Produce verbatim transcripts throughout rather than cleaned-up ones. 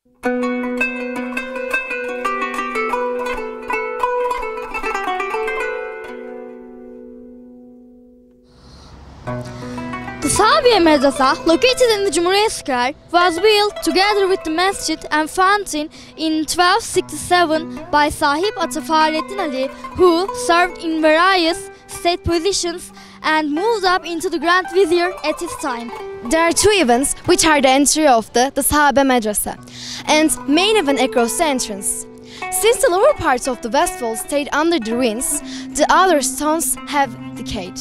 The Sahabiye Madrasa, located in the Cumhuriyet Square, was built together with the masjid and fountain in twelve sixty-seven by Sahib Ata Fahrettin Ali, who served in various state positions and moved up into the Grand Vizier at his time. There are two events which are the entry of the, the Sahabe Madrasa and main event across the entrance. Since the lower parts of the west wall stayed under the ruins, the outer stones have decayed.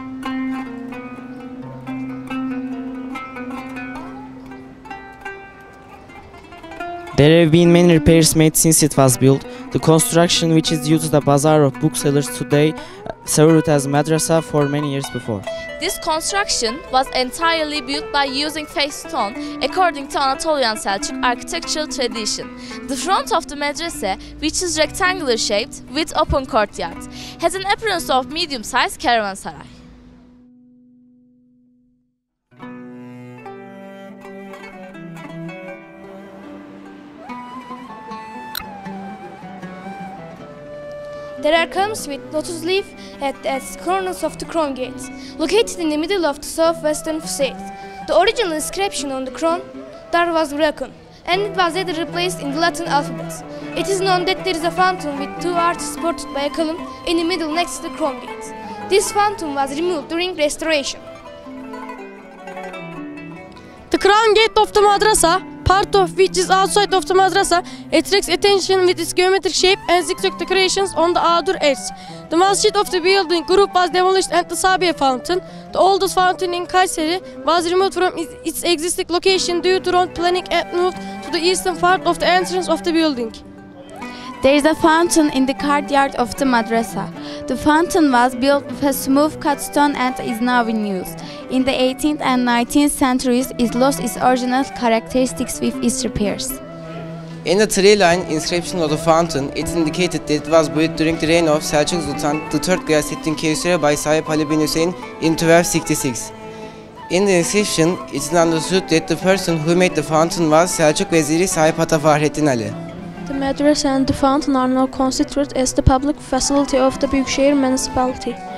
There have been many repairs made since it was built. The construction, which is due to the bazaar of booksellers today, served as madrasa for many years before. This construction was entirely built by using face stone according to Anatolian Selçuk architectural tradition. The front of the madrasa, which is rectangular shaped with open courtyard, has an appearance of medium-sized caravansaray. There are columns with lotus leaf at the corners of the crown gates, located in the middle of the southwestern facade. The original inscription on the crown door was broken, and it was later replaced in the Latin alphabet. It is known that there is a fountain with two arches supported by a column in the middle next to the crown gate. This fountain was removed during restoration. The crown gate of the madrasa, part of which is outside of the madrasa, attracts attention with its geometric shape and zigzag decorations on the outer edge. The masjid of the building group was demolished and the Sabiye fountain, the oldest fountain in Kayseri, was removed from its existing location due to road planning and moved to the eastern part of the entrance of the building. There is a fountain in the courtyard of the madrasa. The fountain was built with a smooth cut stone and is now in use. In the eighteenth and nineteenth centuries, it lost its original characteristics with its repairs. In the three-line inscription of the fountain, it indicated that it was built during the reign of Selçuk Sultan the third Gıyasettin Keykusi by Sahib Ali bin Hüseyin in twelve sixty-six. In the inscription, it is understood that the person who made the fountain was Selçuk Veziri Sahib Ata Fahrettin Ali. The madrasa and the fountain are now considered as the public facility of the Büyükşehir municipality.